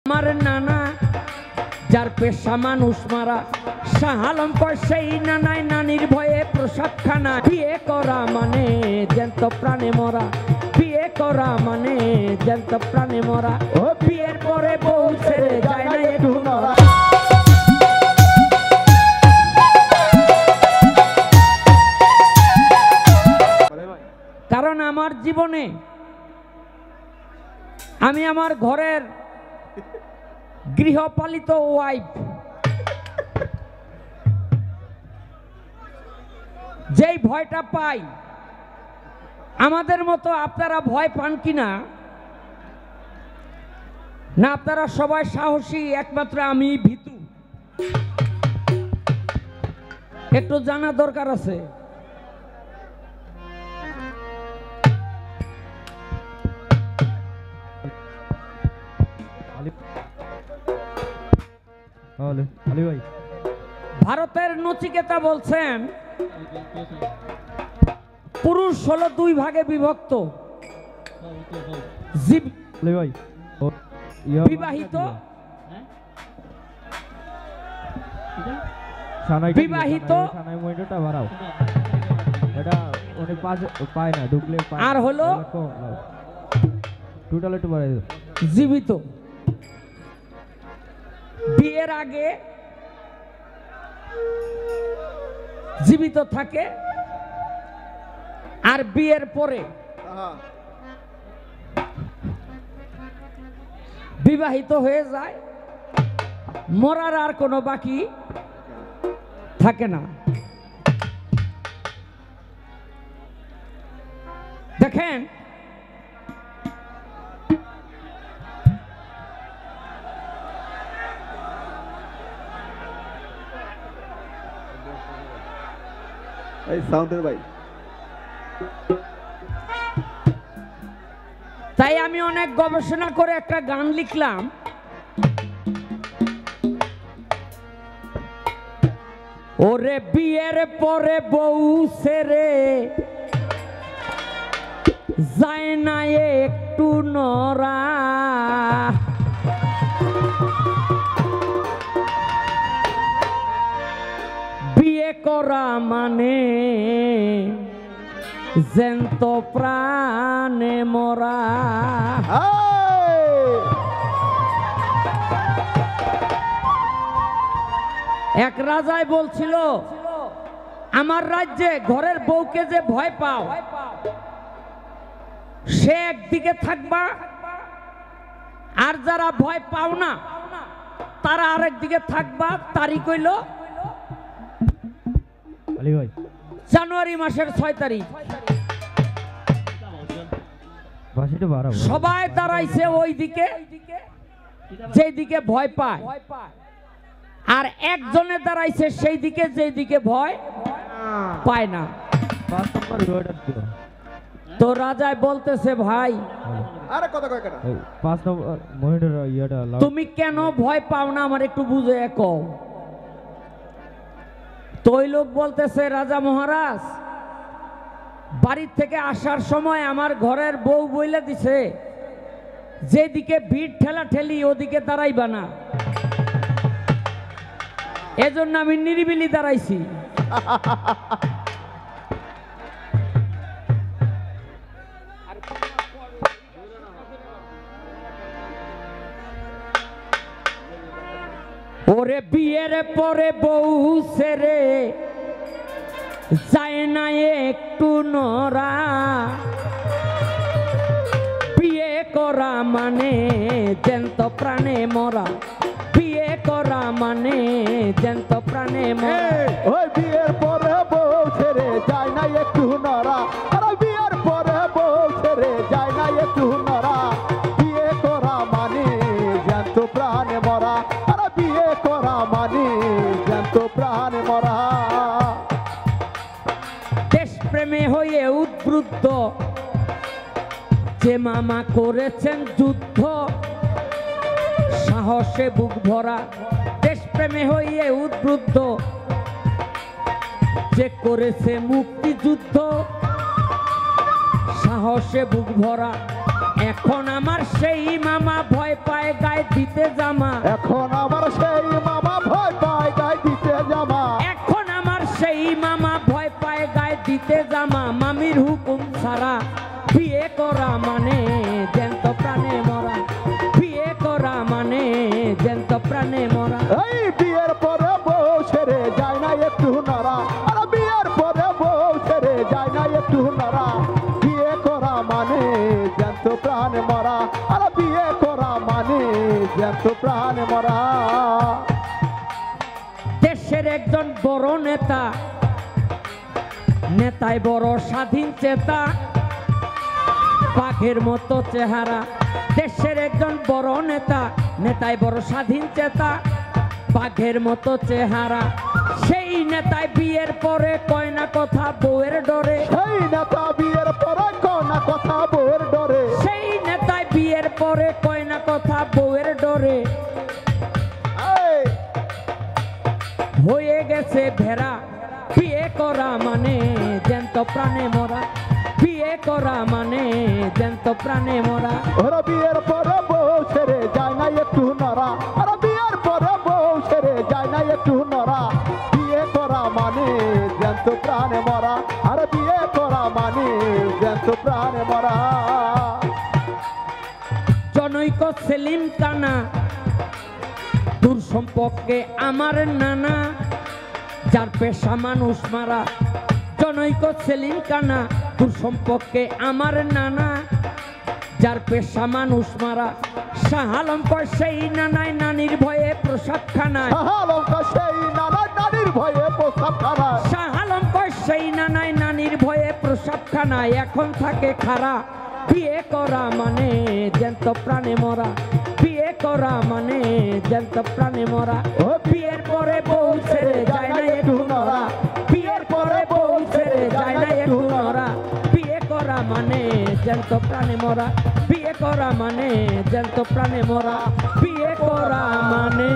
আমার নানা যার পেশা মানুষ মারা, শাহ আলম কয় সেই নানাই নানির ভয়ে প্রসাদখানা। বিয়ে করা মানে জ্যান্ত প্রাণে মরা, বিয়ে করা মানে জ্যান্ত প্রাণে মরা। ও বিয়ের পরে বউ ছেড়ে যায় না একটু নড়া। কারণ আমার জীবনে আমি আমার ঘরের গৃহপালিত ওয়াইফ যেই ভয়টা পাই, আমাদের মতো আপনারা ভয় পান কিনা না? আপনারা সবাই সাহসী, একমাত্র আমি ভীতু। একটু জানা দরকার আছে। ভারতের নচিকেতা বলছেন পুরুষ হলো দুই ভাগে বিভক্ত, বিবাহিত বিবাহিত আর হলো জীবিত। বিয়ের আগে জীবিত থাকে আর বিয়ের পরে বিবাহিত হয়ে যায়, মরার আর কোনো বাকি থাকে না। দেখেন তাই আমি অনেক গবেষণা করে একটা গান লিখলাম। ওরে বিয়ের পরে বউ ছেড়ে যায় না একটু নড়া, বিয়ে করা মানে জ্যান্ত প্রাণে মরা। এক রাজায় বলছিল, আমার রাজ্যে ঘরের বউকে যে ভয় পাও, সে একদিকে থাকবা, আর যারা ভয় পাও না তারা আরেকদিকে থাকবা। তারিখ হইল জানুয়ারি মাসের 6 তারিখ। সবাই দাঁড়াইছে ওই দিকে যেই দিকে ভয় পায়, আর একজনে দাঁড়াইছে সেই দিকে যেই দিকে ভয় পায় না। তো রাজায় বলতেছে, ভাই তুমি কেন ভয় পাও না আমার একটু বুঝে কও। তো ওই লোক বলতেছে, রাজা মহারাজ, বাড়ির থেকে আসার সময় আমার ঘরের বউ বইলে দিছে যেদিকে ভিড় ঠেলা ঠেলি ওদিকে দাঁড়াইবা না, এজন্য আমি নিরিবিলি দাঁড়াইছি। ওরে বিয়ের পরে বউ ছেড়ে যায় না একটু নড়া, বিয়ে করা মানে জ্যান্ত প্রাণে মরা, বিয়ে করা মানে জ্যান্ত প্রাণে মরা। ওই বিয়ের পরে বউ ছেড়ে যায় না একটু নড়া, আরে বিয়ের পরে বউ ছেড়ে যায় না একটু নড়া, বিয়ে করা মানে জ্যান্ত প্রাণে মরা, আরে বিয়ে করা মানে জ্যান্ত প্রাণে মরা। দেশ প্রেমে হয়ে উদ্বুদ্ধ যে মামা করেছেন যুদ্ধ, সাহসে বুক ভরা। দেশ প্রেমে হয়ে উদ্বুদ্ধ যে করেছে মুক্তিযুদ্ধ, সাহসে বুক ভরা। এখন আমার সেই মামা ভয় পায় গায়ে দিতে জামা এখন আমার সেই মামা ভয় পায় গায়ে দিতে জামা এখন আমার সেই মামা ভয় পায় গায়ে দিতে জামা মামির হুকুম ছাড়া বিয়ে করা মানে জ্যান্ত প্রাণে মরা বিয়ে করা মানে জ্যান্ত প্রাণে মরা এই বিয়ের পরে বউ ছেড়ে যায় না একটু নড়া আর বিয়ের পরে বউ ছেড়ে যায় না একটু নড়া বিয়ে করা মানে জ্যান্ত প্রাণে মরা আর বিয়ে করা মানে জ্যান্ত প্রাণে মরা দেশের একজন বড় নেতা নেতায় বড় স্বাধীন চেতা বাঘের মতো চেহারা দেশের একজন বড় নেতা নেতায় বড় স্বাধীন চেতা বাঘের মতো চেহারা সেই নেতায় বিয়ের পরে কয় না কথা বউয়ের ডরে সেই নেতা বিয়ের পরে কোনা কথা বউয়ের ডরে সেই নেতায় বিয়ের পরে কয় না কথা বউয়ের ডরে এই হয়ে গেছে ভেড়া বিয়ে করা মানে জ্যান্ত প্রাণে মরা বিয়ে করা মানে জ্যান্ত প্রাণে মরা ওরা বিয়ের পরে বউ ছেড়ে যায় না একটু নড়া আর বিয়ের পরে বউ ছেড়ে যায় না একটু নড়া বিয়ে করা মানে জ্যান্ত প্রাণে মরা আর বিয়ে করা মানে জ্যান্ত প্রাণে মরা জনৈক সেলিম কানা দূর সম্পর্কে আমার নানা যার পেশা মানুষ মারা জনৈক সেলিম কানা দূর সম্পর্কে আমার নানা যার পেশা মানুষ মারা শাহালম কয় সেই নানায় নানির ভয়ে প্রসাদ খানায় লঙ্কা সেই নানা নানির ভয়ে প্রস্তাব খানায় শাহালম কয় সেই নানায় নানির ভয়ে প্রসাদ খানায় এখন থাকে খারা বিয়ে করা মানে জ্যান্ত প্রাণে মরা বিয়ে করা মানে জ্যান্ত প্রাণে মরা ও বিয়ের পরে বউ ছেড়ে যায় না একটু নড়া বিয়ের পরে বউ ছেড়ে যায় না একটু নড়া বিয়ে করা মানে জ্যান্ত প্রাণে মরা বিয়ে করা মানে জ্যান্ত প্রাণে মরা বিয়ে করা মানে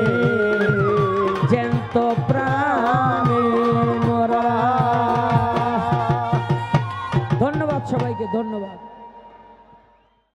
জ্যান্ত প্রাণে মরা। ধন্যবাদ সবাইকে, ধন্যবাদ।